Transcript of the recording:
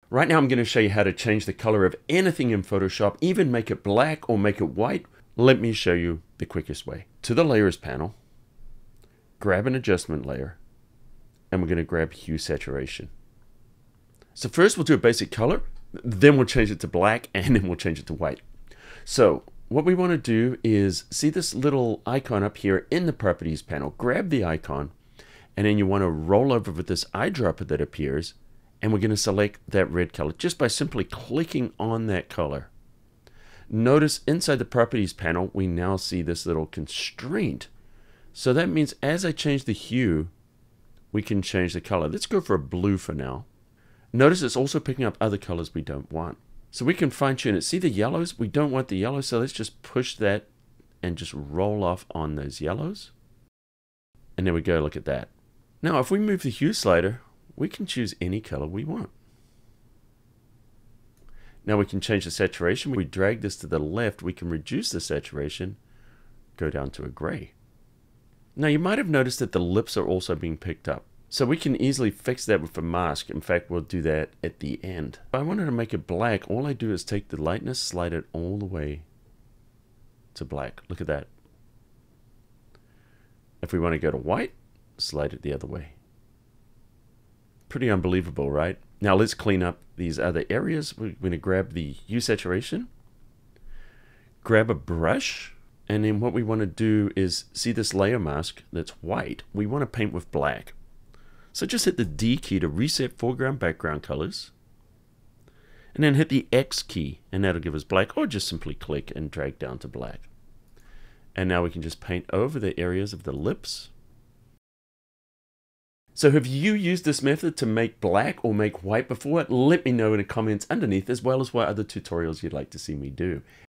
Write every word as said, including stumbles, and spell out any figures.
Right now I'm going to show you how to change the color of anything in Photoshop, even make it black or make it white. Let me show you the quickest way. To the Layers panel, grab an adjustment layer, and we're going to grab Hue Saturation. So first we'll do a basic color, then we'll change it to black, and then we'll change it to white. So what we want to do is see this little icon up here in the Properties panel. Grab the icon, and then you want to roll over with this eyedropper that appears, and we're going to select that red color just by simply clicking on that color. Notice inside the Properties panel, we now see this little constraint. So that means as I change the hue, we can change the color. Let's go for a blue for now. Notice it's also picking up other colors we don't want. So we can fine tune it. See the yellows? We don't want the yellows, so let's just push that and just roll off on those yellows. And there we go, look at that. Now if we move the hue slider, we can choose any color we want. Now we can change the saturation. We drag this to the left, we can reduce the saturation, go down to a gray. Now you might have noticed that the lips are also being picked up. So we can easily fix that with a mask. In fact, we'll do that at the end. If I wanted to make it black, all I do is take the lightness, slide it all the way to black. Look at that. If we want to go to white, slide it the other way. Pretty unbelievable, right? Now let's clean up these other areas. We're going to grab the hue saturation, grab a brush, and then what we want to do is see this layer mask that's white. We want to paint with black. So just hit the D key to reset foreground background colors, and then hit the X key, and that'll give us black, or just simply click and drag down to black. And now we can just paint over the areas of the lips. So have you used this method to make black or make white before? Let me know in the comments underneath, as well as what other tutorials you'd like to see me do.